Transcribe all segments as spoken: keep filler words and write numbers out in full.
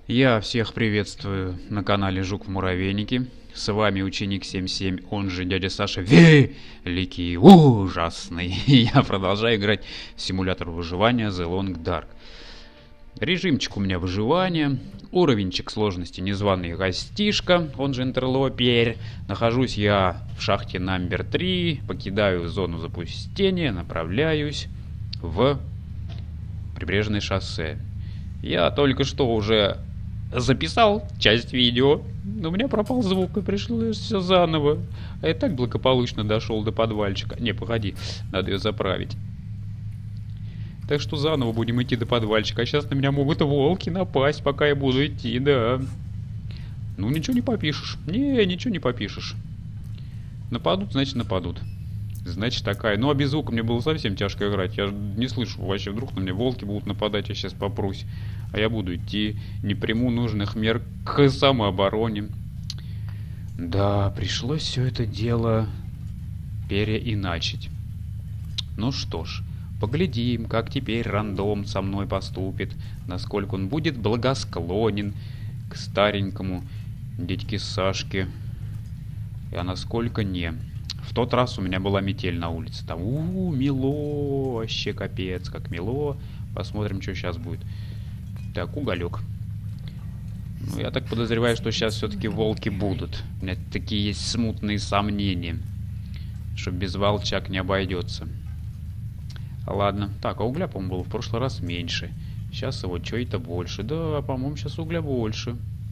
Я всех приветствую на канале Жук в Муравейнике. С вами ученик семь семь, он же дядя Саша Великий, Ужасный. И я продолжаю играть в симулятор выживания The Long Dark. Режимчик у меня выживания, уровенчик сложности незваный гостишка, он же интерлопер. Нахожусь я в шахте номер три, покидаю зону запустения, направляюсь в прибрежное шоссе. Я только что уже записал часть видео, но у меня пропал звук и пришлось все заново. А я так благополучно дошел до подвальчика. Не, погоди, надо ее заправить. Так что заново будем идти до подвальчика. А сейчас на меня могут волки напасть, пока я буду идти, да. Ну, ничего не попишешь. Не, ничего не попишешь. Нападут, значит нападут. Значит такая. Ну, а без звука мне было совсем тяжко играть. Я не слышу вообще, вдруг на меня волки будут нападать, я сейчас попрусь. А я буду идти, не приму нужных мер к самообороне. Да, пришлось все это дело переиначить. Ну что ж, поглядим, как теперь рандом со мной поступит, насколько он будет благосклонен к старенькому дядьке Сашке, а насколько не. В тот раз у меня была метель на улице. Там, у, мило, вообще капец, как мило. Посмотрим, что сейчас будет. Так, уголек. Ну, я так подозреваю, что сейчас все-таки волки будут. У меня такие есть смутные сомнения, что без волчак не обойдется. Ладно. Так, а угля, по-моему, было в прошлый раз меньше. Сейчас его что-то больше. Да, по-моему, сейчас угля больше.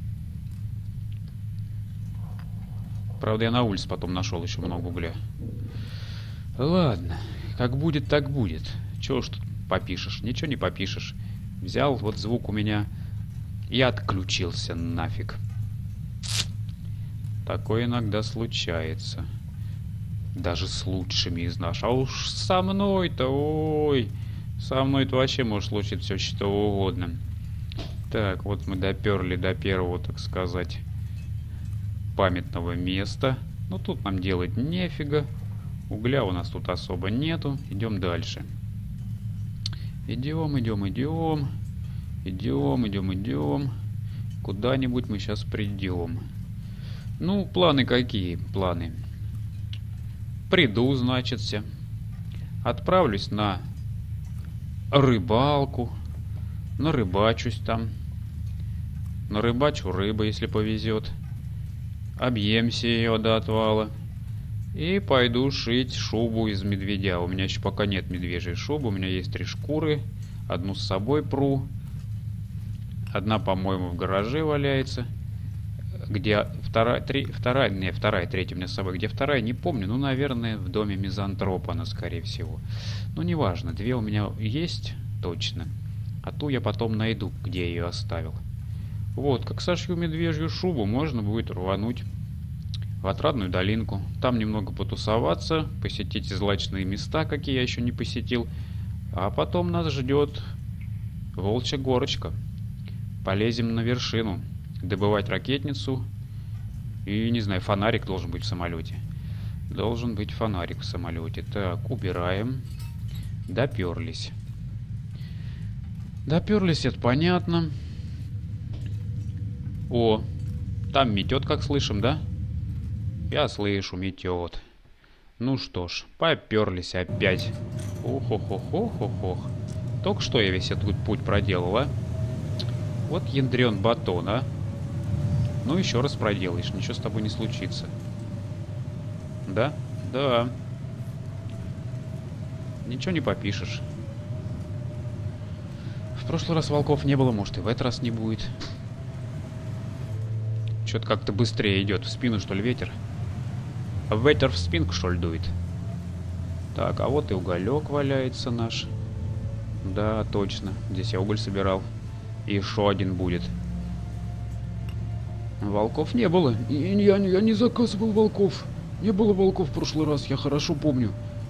Правда, я на улице потом нашел еще много угля. Ладно. Как будет, так будет. Чего ж тут попишешь? Ничего не попишешь. Взял вот звук у меня и отключился нафиг. Такое иногда случается. Даже с лучшими из нас. А уж со мной-то, ой. Со мной-то вообще может случиться все что угодно. Так, вот мы доперли до первого, так сказать, памятного места. Но тут нам делать нефига. Угля у нас тут особо нету. Идем дальше. Идем, идем, идем. Идем, идем, идем. Куда-нибудь мы сейчас придем. Ну, планы какие? Планы. Приду, значит, все. Отправлюсь на рыбалку. Нарыбачусь там. Нарыбачу рыбы, если повезет. Объемся ее до отвала. И пойду шить шубу из медведя. У меня еще пока нет медвежьей шубы. У меня есть три шкуры. Одну с собой пру. Одна, по-моему, в гараже валяется. Где вторая, три, вторая, не, вторая, третья у меня с собой. Где вторая, не помню. Ну, наверное, в доме мизантропа она, скорее всего. Ну, неважно. Две у меня есть, точно. А ту я потом найду, где я ее оставил. Вот, как сошью медвежью шубу, можно будет рвануть в Отрадную долинку. Там немного потусоваться, посетить злачные места, какие я еще не посетил. А потом нас ждет Волчья горочка. Полезем на вершину, добывать ракетницу. И, не знаю, фонарик должен быть в самолете. Должен быть фонарик в самолете. Так, убираем. Доперлись. Доперлись, это понятно. О, там метет, как слышим, да? Я слышу, метет. Ну что ж, поперлись опять. Ох-ох-ох-ох-ох-ох. Только что я весь этот путь проделал, а? Вот ядрен батон, а? Ну еще раз проделаешь, ничего с тобой не случится. Да? Да. Ничего не попишешь. В прошлый раз волков не было, может и в этот раз не будет. Что-то как-то быстрее идет. В спину, что ли, ветер? А ветер в спинку, что ли, дует? Так, а вот и уголек валяется наш. Да, точно. Здесь я уголь собирал. И еще один будет. Волков не было. И я, я не заказывал волков. Не было волков в прошлый раз, я хорошо помню.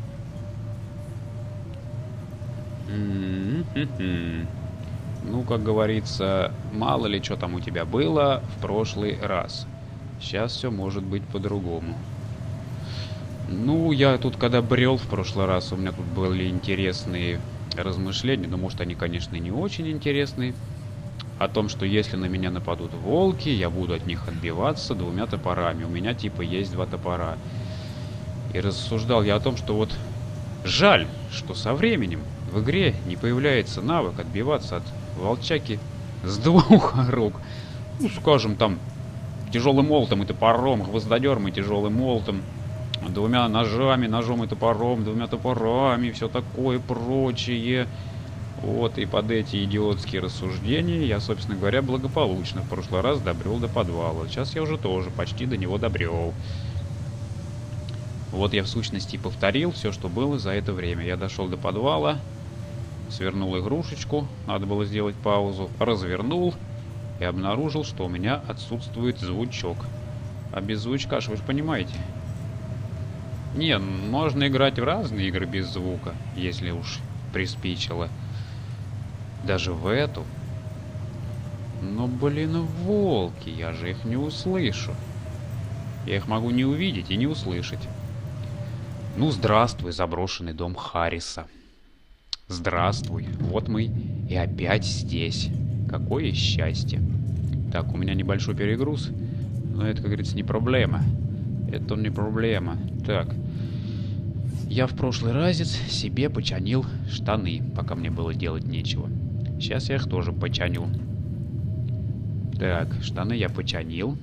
Mm-hmm. Ну, как говорится, мало ли что там у тебя было в прошлый раз. Сейчас все может быть по-другому. Ну, я тут когда брел в прошлый раз, у меня тут были интересные размышления. Но, может, они, конечно, не очень интересные. о том, что если на меня нападут волки, я буду от них отбиваться двумя топорами. У меня типа есть два топора. И рассуждал я о том, что вот жаль, что со временем в игре не появляется навык отбиваться от волчаки с двух рук. Ну, скажем, там, тяжелым молотом и топором, гвоздодером и тяжелым молотом, двумя ножами, ножом и топором, двумя топорами, все такое прочее. Вот, и под эти идиотские рассуждения я, собственно говоря, благополучно в прошлый раз добрел до подвала. Сейчас я уже тоже почти до него добрел. Вот я в сущности повторил все, что было за это время. Я дошел до подвала, свернул игрушечку, надо было сделать паузу, развернул и обнаружил, что у меня отсутствует звучок. А без звучка, вы же понимаете. Не, можно играть в разные игры без звука, если уж приспичило. Даже в эту. Но, блин, волки, я же их не услышу. Я их могу не увидеть и не услышать. Ну, здравствуй, заброшенный дом Харриса. Здравствуй, вот мы и опять здесь. Какое счастье. Так, у меня небольшой перегруз. Но это, как говорится, не проблема. Это не проблема. Так. Я в прошлый разец себе починил штаны, пока мне было делать нечего. Сейчас я их тоже починю. Так, штаны я починил.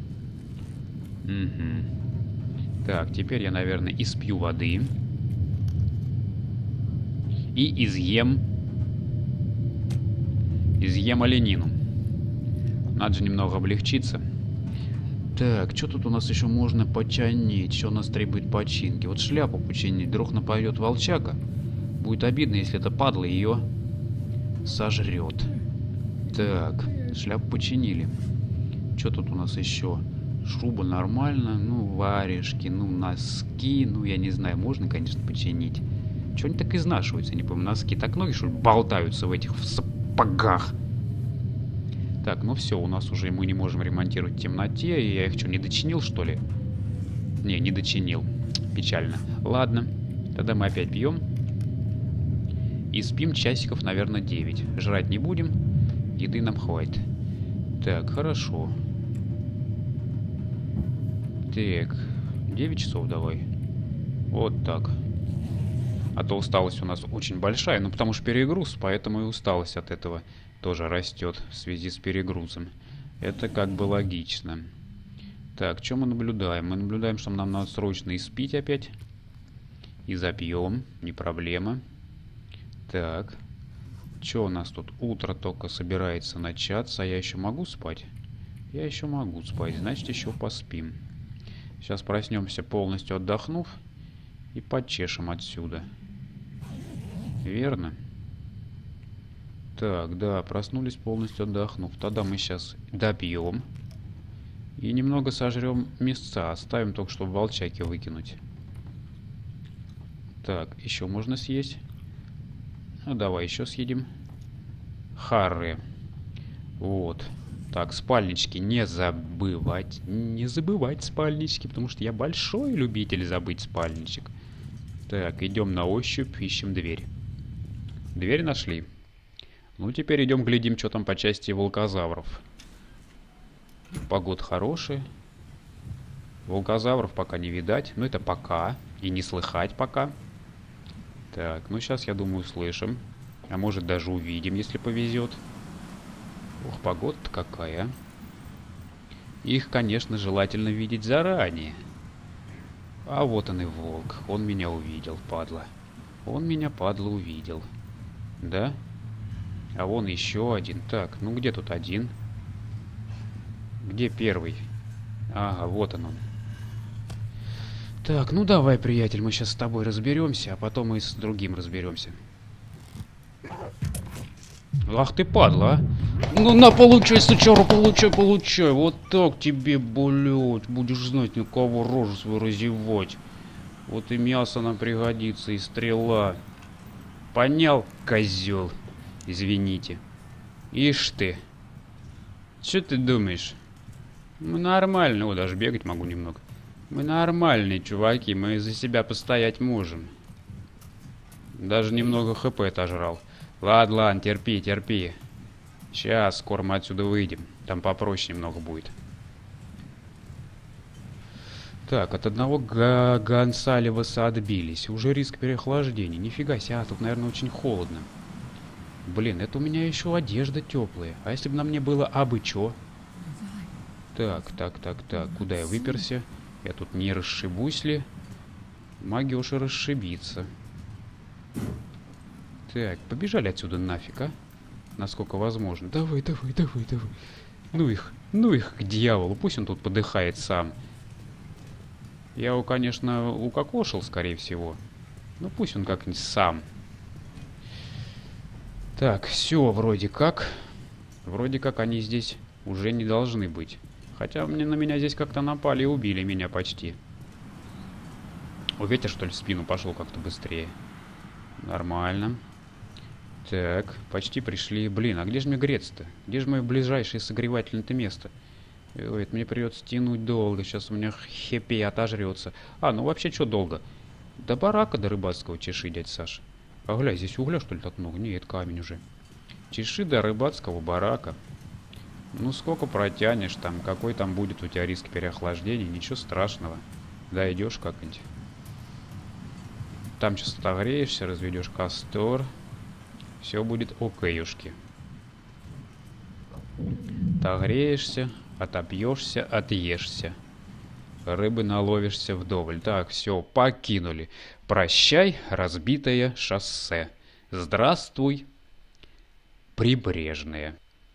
Угу. Так, теперь я, наверное, испью воды. И изъем... Изъем оленину. Надо же немного облегчиться. Так, что тут у нас еще можно починить? Что у нас требует починки? Вот шляпу починить. Вдруг нападет волчака. Будет обидно, если это падла ее сожрет. Так, шляпу починили. Что тут у нас еще? Шуба нормально. Ну, варежки, ну, носки. Ну, я не знаю, можно, конечно, починить. Что они так изнашиваются? Не помню, носки. Так ноги, что ли, болтаются в этих в сапогах. Так, ну все, у нас уже мы не можем ремонтировать в темноте. И я их что, не дочинил, что ли? Не, не дочинил. Печально. Ладно, тогда мы опять пьем. И спим часиков, наверное, девять. Жрать не будем. Еды нам хватит. Так, хорошо. Так, девять часов давай. Вот так. А то усталость у нас очень большая. Ну, потому что перегруз, поэтому и усталость от этого тоже растет в связи с перегрузом. Это как бы логично. Так, что мы наблюдаем? Мы наблюдаем, что нам надо срочно испить опять. И запьем, не проблема. Так, что у нас тут? Утро только собирается начаться, а я еще могу спать? Я еще могу спать, значит еще поспим. Сейчас проснемся, полностью отдохнув, и подчешем отсюда. Верно? Так, да, проснулись, полностью отдохнув. Тогда мы сейчас допьем. И немного сожрем мясца. Оставим только, чтобы волчаки выкинуть. Так, еще можно съесть. Ну, давай еще съедим. Харры. Вот. Так, спальнички не забывать. Не забывать спальнички, потому что я большой любитель забыть спальничек. Так, идем на ощупь, ищем дверь. Дверь нашли. Ну, теперь идем глядим, что там по части волкозавров. Погода хорошая. Волкозавров пока не видать. Ну, это пока. И не слыхать пока. Так, ну сейчас, я думаю, услышим. А может, даже увидим, если повезет. Ух, погода-то какая. Их, конечно, желательно видеть заранее. А вот он и волк. Он меня увидел, падла. Он меня, падла, увидел. Да? А вон еще один. Так, ну где тут один? Где первый? Ага, вот он он. Так, ну давай, приятель, мы сейчас с тобой разберемся, а потом мы с другим разберемся. Ах ты падла, а! Ну на, получай, сучара, получай, получай. Вот так тебе, блядь. Будешь знать, на кого рожу свою разевать. Вот и мясо нам пригодится, и стрела. Понял, козел? Извините. Ишь ты. Что ты думаешь? Мы нормально, о, даже бегать могу немного. Мы нормальные чуваки, мы за себя постоять можем. Даже немного хп отожрал. Ладно, ладно, терпи, терпи. Сейчас, скоро мы отсюда выйдем. Там попроще немного будет. Так, от одного Гонсалеваса отбились. Уже риск переохлаждения. Нифига себе, а, тут, наверное, очень холодно. Блин, это у меня еще одежда теплая. А если бы на мне было абы чё? Так, так, так, так. Куда я выперся? Я тут не расшибусь ли? Магиоша расшибиться. Так, побежали отсюда нафиг, а? Насколько возможно. Давай, давай, давай, давай. Ну их, ну их к дьяволу. Пусть он тут подыхает сам. Я его, конечно, укокошил, скорее всего. Но пусть он как-нибудь сам. Так, все вроде как. Вроде как они здесь уже не должны быть. Хотя мне на меня здесь как-то напали и убили меня почти. О, ветер, что ли, в спину пошел как-то быстрее. Нормально. Так, почти пришли. Блин, а где же мне греться-то? Где же мое ближайшее согревательное-то место? Ой, это мне придется тянуть долго. Сейчас у меня хепи отожрется. А, ну вообще, что долго? До барака, до рыбацкого чеши, дядь Саша. А гля, здесь угля, что ли, так много? Нет, камень уже. Чеши до рыбацкого барака. Ну, сколько протянешь там? Какой там будет у тебя риск переохлаждения? Ничего страшного. Дойдешь как-нибудь. Там сейчас отогреешься, разведешь костер. Все будет окейушки. Отогреешься, отобьешься, отъешься. Рыбы наловишься вдоволь. Так, все, покинули. Прощай, разбитое шоссе. Здравствуй, прибрежное.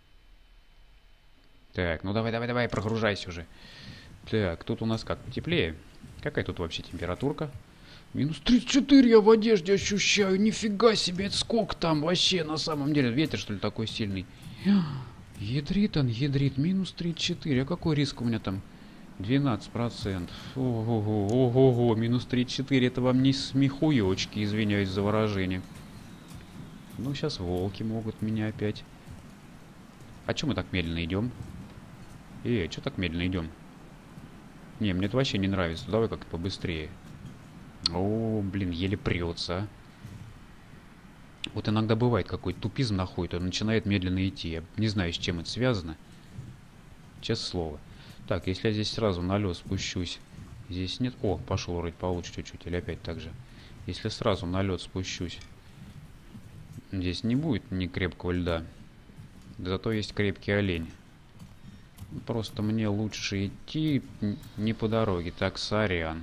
Так, ну давай, давай, давай, прогружайся уже. Так, тут у нас как, теплее? Какая тут вообще температурка? Минус тридцать четыре я в одежде ощущаю. Нифига себе, это сколько там вообще на самом деле? Ветер, что ли, такой сильный? Ядрит он, ядрит. Минус тридцать четыре. А какой риск у меня там? двенадцать процентов. Ого-го, ого-го. Минус тридцать четыре. Это вам не смехуёчки, извиняюсь за выражение. Ну, сейчас волки могут меня опять. А чё мы так медленно идем? Эй, чё так медленно идем? Не, мне это вообще не нравится. Давай как-то побыстрее. О, блин, еле прется, а. Вот иногда бывает, какой-то тупизм находит, он начинает медленно идти. Я не знаю, с чем это связано. Честное слово. Так, если я здесь сразу на лед спущусь. Здесь нет... О, пошел вроде получше чуть-чуть. Или опять так же. Если сразу на лед спущусь. Здесь не будет ни крепкого льда. Зато есть крепкий олень. Просто мне лучше идти не по дороге. Так, сорян.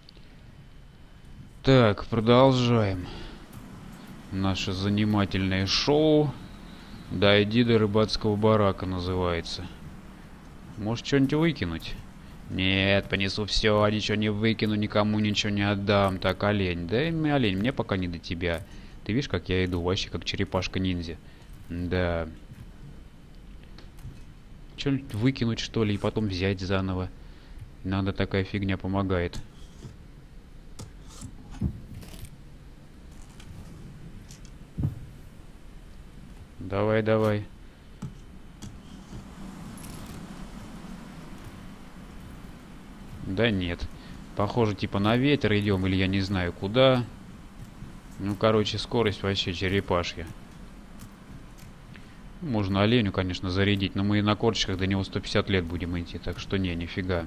Так, продолжаем. Наше занимательное шоу. Дойди до рыбацкого барака называется. Может, что-нибудь выкинуть? Нет, понесу все, ничего не выкину, никому ничего не отдам. Так, олень. Да, олень, мне пока не до тебя. Ты видишь, как я иду? Вообще, как черепашка-ниндзя. Да. Что-нибудь выкинуть, что ли, и потом взять заново. Иногда такая фигня помогает. Давай, давай. Да нет. Похоже, типа на ветер идем, или я не знаю куда. Ну, короче, скорость вообще черепашья. Можно оленю, конечно, зарядить, но мы и на корточках до него сто пятьдесят лет будем идти, так что не, нифига.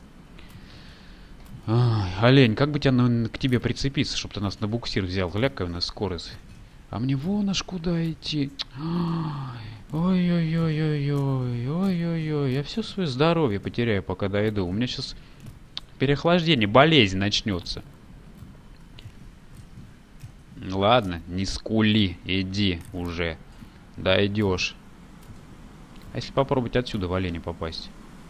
Ай, олень, как бы тебя на, к тебе прицепиться, чтобы ты нас на буксир взял? Гля, какая у нас скорость. А мне вон аж куда идти. Ой-ой-ой-ой-ой, ой-ой-ой. Я все свое здоровье потеряю, пока дойду. У меня сейчас переохлаждение, болезнь начнется. Ладно, не скули, иди уже. Дойдешь. А если попробовать отсюда в оленя попасть?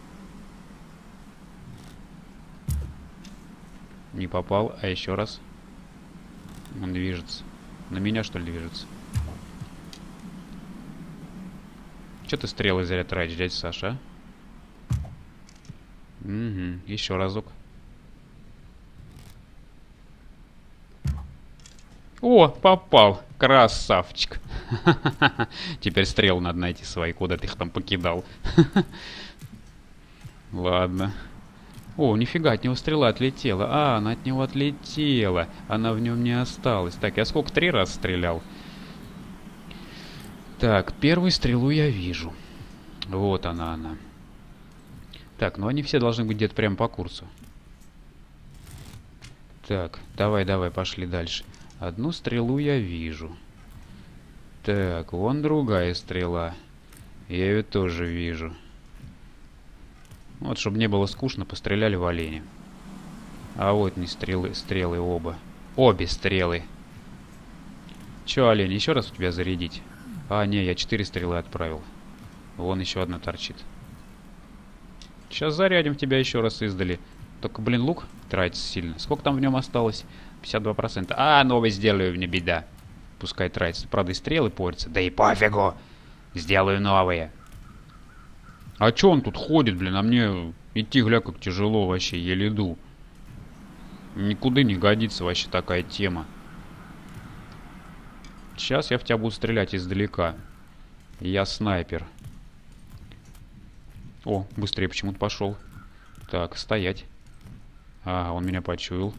Не попал, а еще раз. Он движется. На меня, что ли, движется? Че ты стрелы зря тратишь, дядя Саша, а? Угу, еще разок. О, попал. Красавчик. Теперь стрелы надо найти свои. Куда ты их там покидал? Ладно. О, нифига, от него стрела отлетела. А, она от него отлетела. Она в нем не осталась. Так, я сколько? Три раза стрелял. Так, первую стрелу я вижу. Вот она, она. Так, ну они все должны быть где-то прямо по курсу. Так, давай, давай, пошли дальше. Одну стрелу я вижу. Так, вон другая стрела. Я ее тоже вижу. Вот, чтобы не было скучно, постреляли в оленя. А вот не стрелы, стрелы оба. Обе стрелы. Че, олень, еще раз у тебя зарядить? А, не, я четыре стрелы отправил. Вон еще одна торчит. Сейчас зарядим в тебя еще раз издали. Только, блин, лук тратится сильно. Сколько там в нем осталось? пятьдесят два процента. А, новый сделаю, не беда. Пускай тратится. Правда, и стрелы портятся. Да и пофигу. Сделаю новые. А чё он тут ходит, блин? А мне идти, гля, как тяжело вообще. Еле иду. Никуда не годится вообще такая тема. Сейчас я в тебя буду стрелять издалека. Я снайпер. О, быстрее почему-то пошел. Так, стоять. Ага, он меня почуял.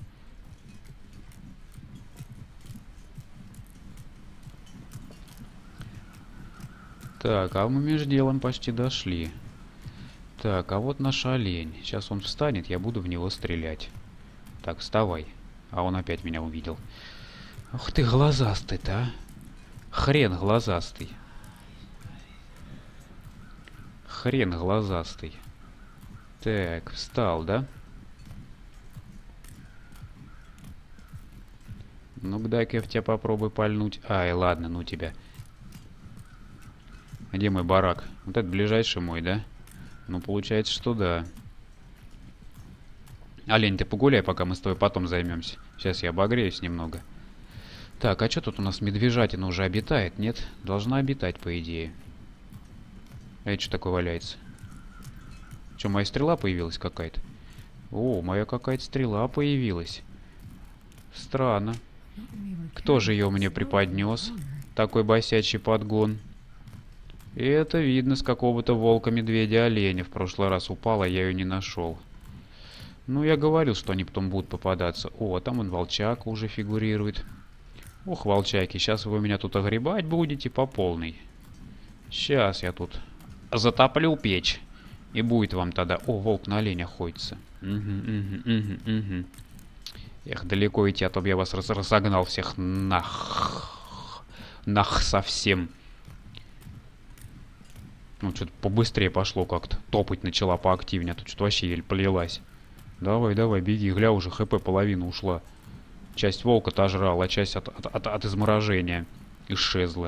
Так, а мы между делом почти дошли. Так, а вот наш олень. Сейчас он встанет, я буду в него стрелять. Так, вставай. А он опять меня увидел. Ух ты, глазастый-то, а. Хрен глазастый. Хрен глазастый. Так, встал, да? Ну-ка, дай-ка я в тебя попробую пальнуть. Ай, ладно, ну тебя. Где мой барак? Вот это ближайший мой, да? Ну, получается, что да. Олень, ты погуляй, пока мы с тобой потом займемся. Сейчас я обогреюсь немного. Так, а что тут у нас медвежатина уже обитает? Нет? Должна обитать, по идее. А это что такое валяется? Что, моя стрела появилась какая-то? О, моя какая-то стрела появилась. Странно. Кто же ее мне преподнес? Такой босячий подгон. И это видно с какого-то волка-медведя-оленя. В прошлый раз упала, я ее не нашел. Ну, я говорил, что они потом будут попадаться. О, там он волчак уже фигурирует. Ох, волчаки, сейчас вы меня тут огребать будете по полной. Сейчас я тут затоплю печь. И будет вам тогда... О, волк на оленя охотится. Угу, угу, угу, угу. Эх, далеко идти, а то бы я вас раз разогнал всех нах... Нах совсем. Ну, что-то побыстрее пошло как-то. Топать начала поактивнее, а тут что-то вообще еле полилась. Давай, давай, беги, гля, уже хп половина ушла. Часть волка-то жрал, а часть от, от, от, от изморожения исчезла.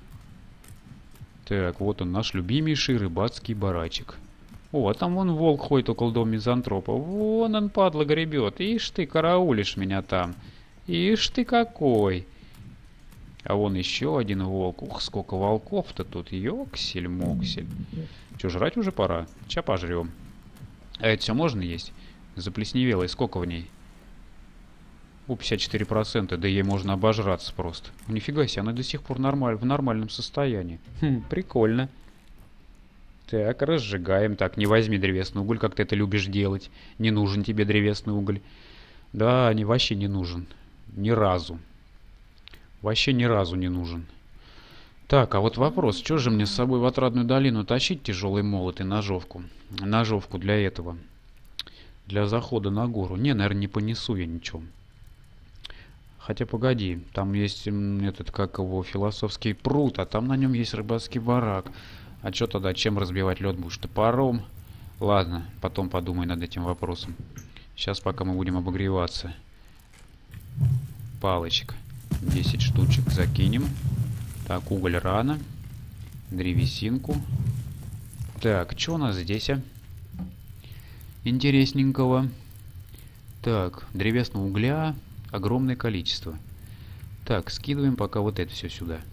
Так, вот он, наш любимейший рыбацкий барачек. О, а там вон волк ходит около дома мизантропа. Вон он, падла, гребет. Ишь ты, караулишь меня там. Ишь ты какой. А вон еще один волк. Ух, сколько волков-то тут. Ёксель-моксель. Че, жрать уже пора? Ща пожрем. А это все можно есть? Заплесневелой. Сколько в ней? О, пятьдесят четыре процента. Да ей можно обожраться просто. Нифига себе, она до сих пор нормаль... в нормальном состоянии. Хм, прикольно. Так, разжигаем. Так, не возьми древесный уголь, как ты это любишь делать. Не нужен тебе древесный уголь. Да, не, вообще не нужен. Ни разу. Вообще ни разу не нужен. Так, а вот вопрос. Что же мне с собой в Отрадную долину тащить тяжелый молот и ножовку? Ножовку для этого. Для захода на гору. Не, наверное, не понесу я ничего. Хотя, погоди. Там есть этот, как его, философский пруд, а там на нем есть рыбацкий барак. А что тогда? Чем разбивать лед будешь? Топором? Ладно, потом подумай над этим вопросом. Сейчас, пока мы будем обогреваться. Палочек. десять штучек закинем. Так, уголь рано. Древесинку. Так, что у нас здесь, а? Интересненького. Так, древесного угля огромное количество. Так, скидываем пока вот это все сюда.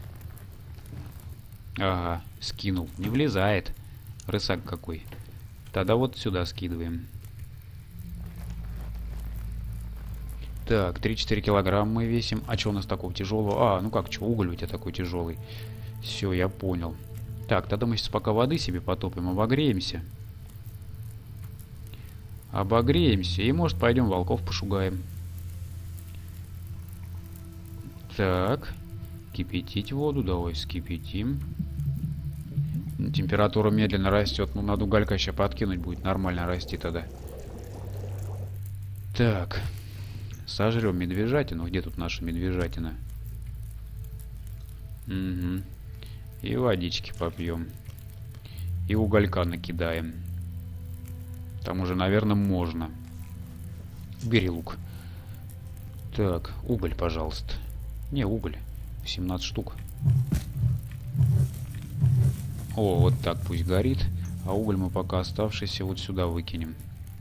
Ага, скинул. Не влезает. Рысак какой. Тогда вот сюда скидываем. Так, три-четыре килограмма мы весим. А что у нас такого тяжелого? А, ну как, что, уголь у тебя такой тяжелый. Все, я понял. Так, тогда мы сейчас пока воды себе потопим, обогреемся. Обогреемся. И, может, пойдем волков пошугаем. Так. вскипятить воду. Давай вскипятим. Температура медленно растет. Ну, надо уголька сейчас подкинуть, будет нормально расти тогда. Так. Сожрем медвежатину. Где тут наша медвежатина? Угу. И водички попьем. И уголька накидаем. Там уже, наверное, можно. Бери лук. Так, уголь, пожалуйста. Не, уголь. семнадцать штук. О, вот так пусть горит. А уголь мы пока оставшийся вот сюда выкинем.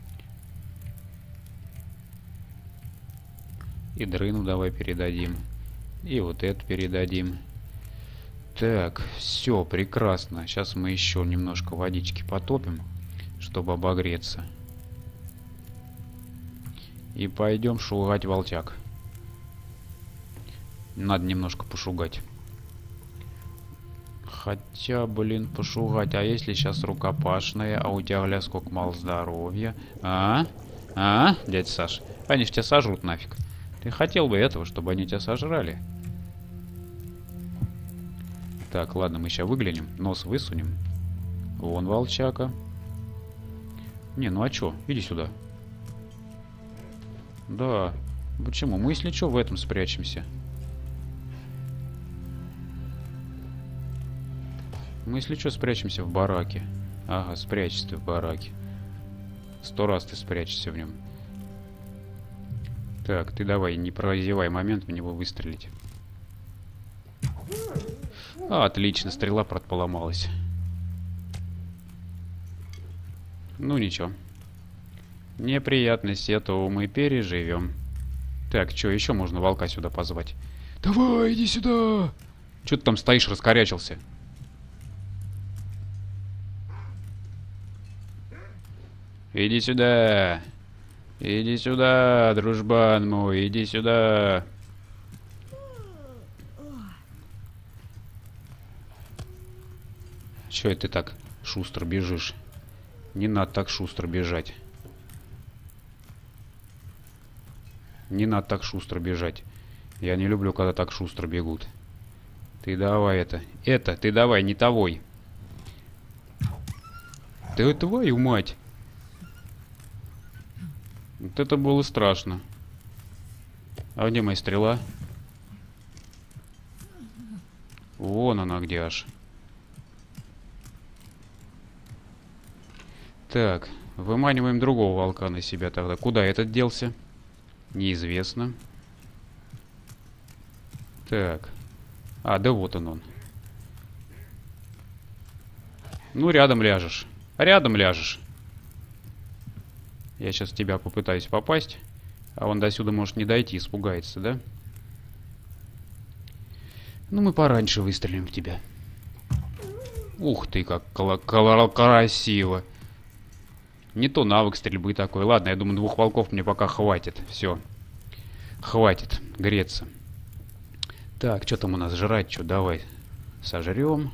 И дрыну давай передадим. И вот это передадим. Так, все, прекрасно. Сейчас мы еще немножко водички потопим, чтобы обогреться. И пойдем шугать волчак. Надо немножко пошугать. Хотя, блин, пошугать. А если сейчас рукопашная, а у тебя, гля, сколько мало здоровья? А? А? Дядя Саш, они ж тебя сожрут нафиг. Ты хотел бы этого, чтобы они тебя сожрали? Так, ладно, мы сейчас выглянем. Нос высунем. Вон волчака. Не, ну а чё? Иди сюда. Да. Почему? Мы, если чё, в этом спрячемся. Мы, если чё, спрячемся в бараке. Ага, спрячься ты в бараке. Сто раз ты спрячешься в нем. Так, ты давай, не прозевай момент в него выстрелить. А, отлично, стрела, правда, поломалась. Ну, ничего. Неприятность эту мы переживем. Так, что, еще можно волка сюда позвать? Давай, иди сюда! Че ты там стоишь, раскорячился? Иди сюда! Иди сюда, дружбан мой, иди сюда! Че это ты так шустро бежишь? Не надо так шустро бежать. Не надо так шустро бежать. Я не люблю, когда так шустро бегут. Ты давай это. Это, ты давай, не того. Да твою мать. Вот это было страшно. А где моя стрела? Вон она где аж. Так, выманиваем другого волка на себя тогда. Куда этот делся? Неизвестно. Так. А, да вот он он. Ну, рядом ляжешь. Рядом ляжешь. Я сейчас в тебя попытаюсь попасть. А он до сюда может не дойти, испугается, да? Ну, мы пораньше выстрелим в тебя. Ух ты, как красиво. Не то навык стрельбы такой. Ладно, я думаю, двух волков мне пока хватит. Все. Хватит греться. Так, что там у нас жрать? Что, давай сожрем.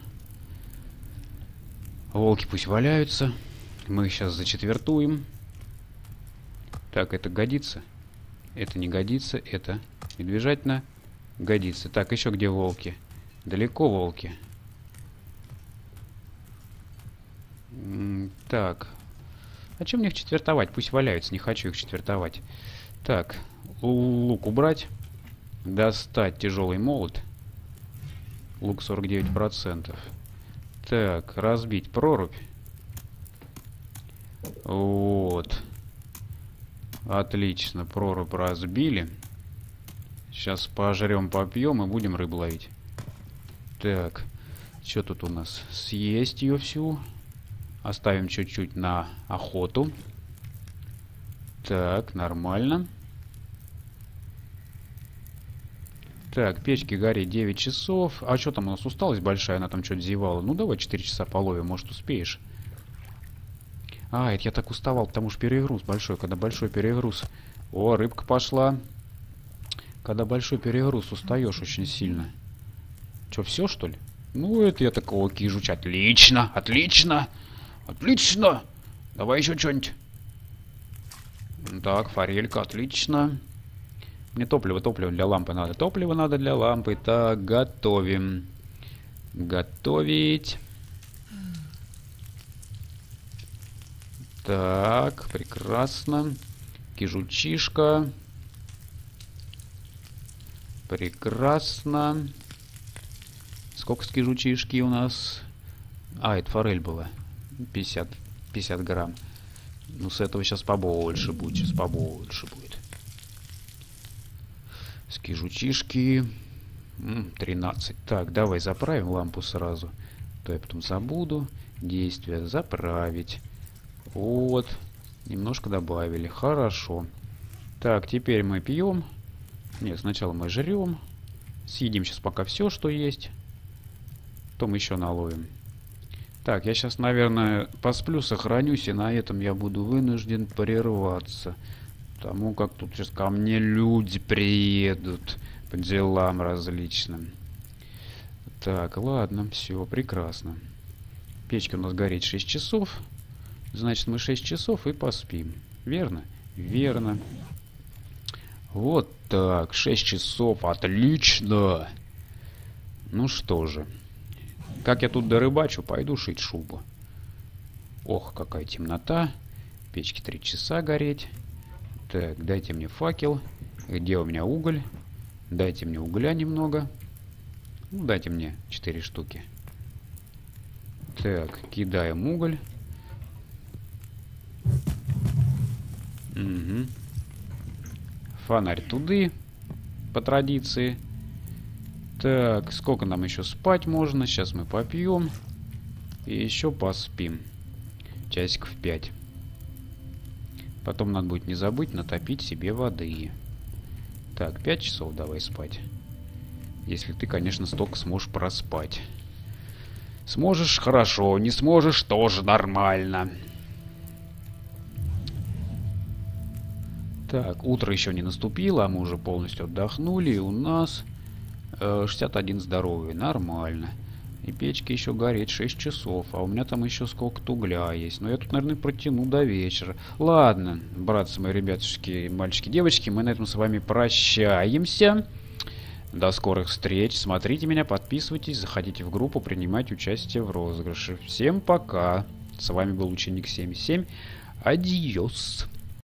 Волки пусть валяются. Мы их сейчас зачетвертуем. Так, это годится. Это не годится. Это медвежатина годится. Так, еще где волки? Далеко волки. М-м, так. А чем мне их четвертовать? Пусть валяются, не хочу их четвертовать. Так, лук убрать. Достать тяжелый молот. Лук сорок девять процентов. Так, разбить прорубь. Вот. Отлично, прорубь разбили. Сейчас пожрем, попьем и будем рыбу ловить. Так, что тут у нас? Съесть ее всю. Оставим чуть-чуть на охоту. Так, нормально. Так, печки горит девять часов. А что там у нас, усталость большая? Она там что-то зевала. Ну, давай четыре часа половим, может, успеешь. А, это я так уставал, потому что перегруз большой. Когда большой перегруз... О, рыбка пошла. Когда большой перегруз, устаешь очень сильно. Что, все, что ли? Ну, это я такого кижуч. Отлично, отлично. Отлично! Давай еще что-нибудь. Так, форелька, отлично. Мне топливо, топливо для лампы надо. Топливо надо для лампы. Так, готовим. Готовить. Так, прекрасно. Кижучишка. Прекрасно. Сколько с кижучишки у нас? А, это форель была. пятьдесят, пятьдесят грамм. Ну, с этого сейчас побольше будет. Сейчас побольше будет. С кижучишки. тринадцать. Так, давай заправим лампу сразу. То я потом забуду. Действие заправить. Вот. Немножко добавили. Хорошо. Так, теперь мы пьем. Нет, сначала мы жрем. Съедим сейчас пока все, что есть. Потом еще наловим. Так, я сейчас, наверное, посплю, сохранюсь, и на этом я буду вынужден прерваться. Потому как тут сейчас ко мне люди приедут по делам различным. Так, ладно, все, прекрасно. Печка у нас горит шесть часов. Значит, мы шесть часов и поспим. Верно? Верно. Вот так, шесть часов, отлично. Ну что же. Как я тут дорыбачу, пойду шить шубу. Ох, какая темнота. Печке три часа гореть. Так, дайте мне факел. Где у меня уголь? Дайте мне угля немного. Ну, дайте мне четыре штуки. Так, кидаем уголь. Угу. Фонарь туды, по традиции. Так, сколько нам еще спать можно? Сейчас мы попьем. И еще поспим. Часиков пять. Потом надо будет не забыть натопить себе воды. Так, пять часов давай спать. Если ты, конечно, столько сможешь проспать. Сможешь — хорошо. Не сможешь — тоже нормально. Так, утро еще не наступило, а мы уже полностью отдохнули. И у нас э, шестьдесят один здоровый. Нормально. И печка еще горит шесть часов. А у меня там еще сколько-то угля есть. Но я тут, наверное, протяну до вечера. Ладно, братцы мои, ребятушки, мальчики, девочки, мы на этом с вами прощаемся. До скорых встреч. Смотрите меня, подписывайтесь, заходите в группу, принимайте участие в розыгрыше. Всем пока. С вами был Ученик семьдесят семь. Адьос.